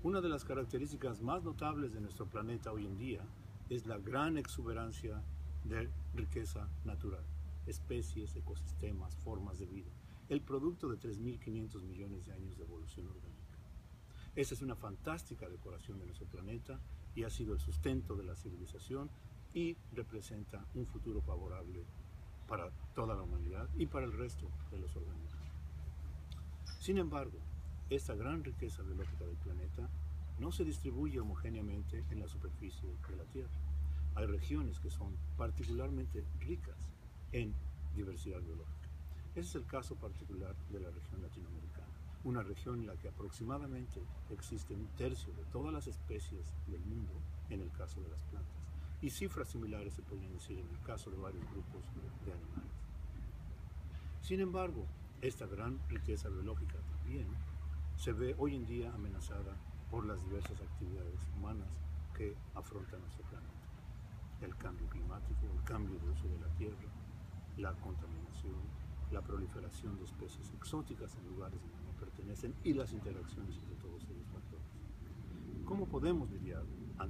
Una de las características más notables de nuestro planeta hoy en día es la gran exuberancia de riqueza natural, especies, ecosistemas, formas de vida, el producto de 3.500 millones de años de evolución orgánica. Esa es una fantástica decoración de nuestro planeta y ha sido el sustento de la civilización y representa un futuro favorable para toda la humanidad y para el resto de los organismos. Sin embargo, esta gran riqueza biológica del planeta no se distribuye homogéneamente en la superficie de la Tierra. Hay regiones que son particularmente ricas en diversidad biológica. Ese es el caso particular de la región latinoamericana, una región en la que aproximadamente existe un tercio de todas las especies del mundo en el caso de las plantas, y cifras similares se podrían decir en el caso de varios grupos de animales. Sin embargo, esta gran riqueza biológica también se ve hoy en día amenazada por las diversas actividades humanas que afrontan nuestro planeta. El cambio climático, el cambio de uso de la tierra, la contaminación, la proliferación de especies exóticas en lugares donde no pertenecen y las interacciones entre todos esos factores. ¿Cómo podemos lidiar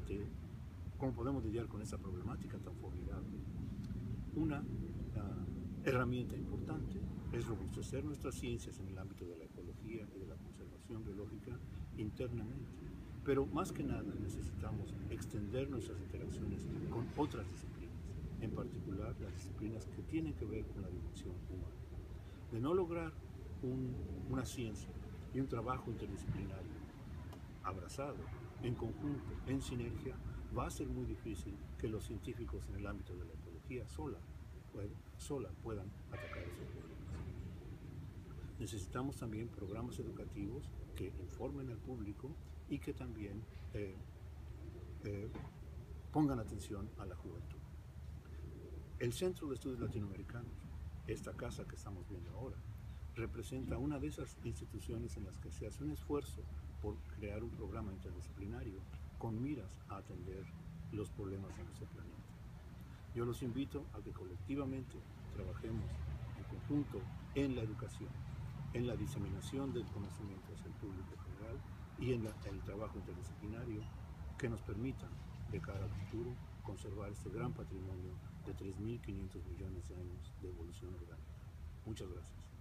con esta problemática tan formidable? Una herramienta importante es robustecer nuestras ciencias en el ámbito de la ecología y de la conservación biológica internamente. Pero más que nada necesitamos extender nuestras interacciones con otras disciplinas, en particular las disciplinas que tienen que ver con la dimensión humana. De no lograr una ciencia y un trabajo interdisciplinario abrazado, en conjunto, en sinergia, va a ser muy difícil que los científicos en el ámbito de la ecología sola puedan atacar esos problemas. Necesitamos también programas educativos que informen al público y que también pongan atención a la juventud. El Centro de Estudios Latinoamericanos, esta casa que estamos viendo ahora, representa una de esas instituciones en las que se hace un esfuerzo por crear un programa interdisciplinario con miras a atender los problemas de nuestro planeta. Yo los invito a que colectivamente trabajemos en conjunto en la educación, en la diseminación del conocimiento hacia el público general y en el trabajo interdisciplinario que nos permitan, de cara al futuro, conservar este gran patrimonio de 3.500 millones de años de evolución orgánica. Muchas gracias.